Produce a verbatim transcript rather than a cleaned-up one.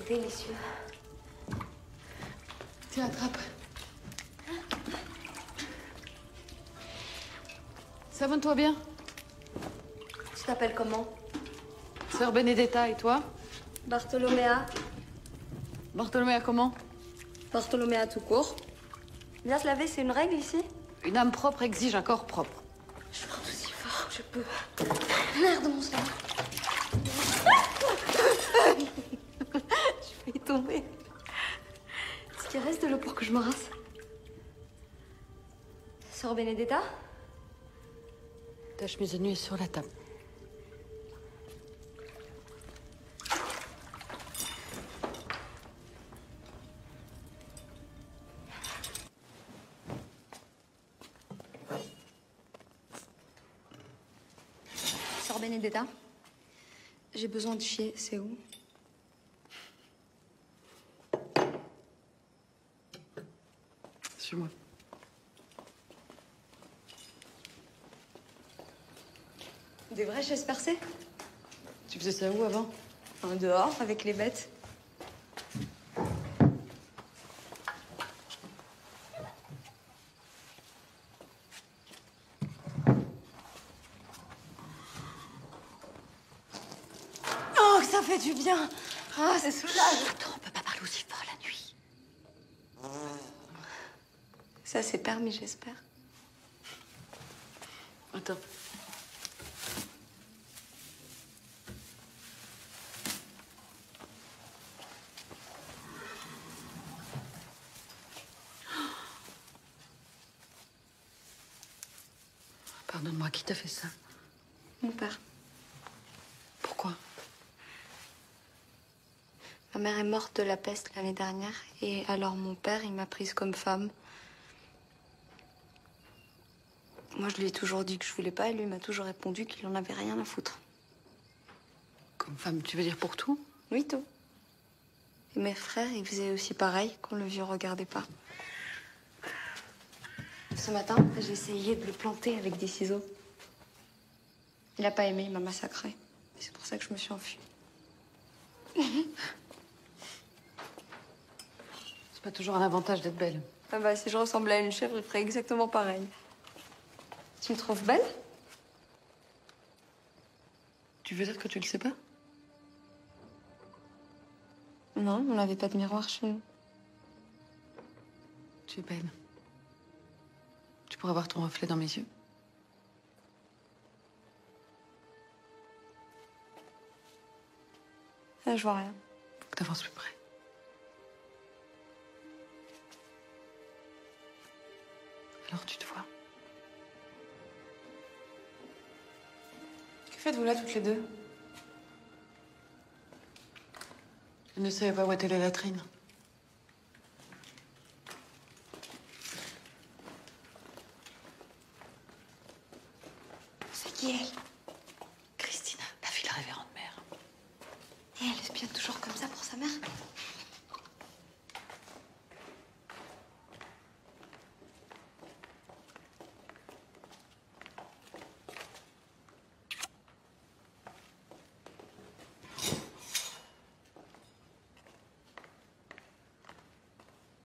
C'est délicieux. Tiens, attrape. Savonne-toi bien. Tu t'appelles comment? Sœur Benedetta, et toi? Bartholoméa. Bartholoméa comment? Bartholoméa tout court. Bien se laver, c'est une règle ici? Une âme propre exige un corps propre. Je porte aussi fort que je peux. Merde, mon sang. Je vais y tomber. Est-ce qu'il reste de l'eau pour que je me rince? Sœur Benedetta? Ta chemise de nuit est sur la table. Sœur Benedetta? J'ai besoin de chier, c'est où? Suis-moi. Des vraies chaises percées? Tu faisais ça où avant? Enfin, dehors, avec les bêtes. Oh, que ça fait du bien! Ah, c'est soulage! Attends, on peut pas parler aussi fort la nuit. Ça, c'est permis, j'espère. Attends. Pardonne-moi, qui t'a fait ça? Mon père. Pourquoi? Ma mère est morte de la peste l'année dernière. Et alors mon père, il m'a prise comme femme. Moi, je lui ai toujours dit que je voulais pas. Et lui m'a toujours répondu qu'il en avait rien à foutre. Comme femme, tu veux dire pour tout? Oui, tout. Et mes frères, ils faisaient aussi pareil quand le vieux regardait pas. Ce matin, j'ai essayé de le planter avec des ciseaux. Il a pas aimé, il m'a massacré. Et c'est pour ça que je me suis enfuie. C'est pas toujours un avantage d'être belle. Ah bah, si je ressemblais à une chèvre, il ferait exactement pareil. Tu me trouves belle? Tu veux dire que tu le sais pas? Non, on n'avait pas de miroir chez nous. Tu es belle. Tu pourrais voir ton reflet dans mes yeux. Ah, je vois rien. Faut que t'avances plus près. Alors tu te vois. Que faites-vous là, toutes les deux? Je ne savais pas où était la latrine. C'est qui, elle? Christina, la fille de la révérende mère. Et elle espionne toujours comme ça pour sa mère?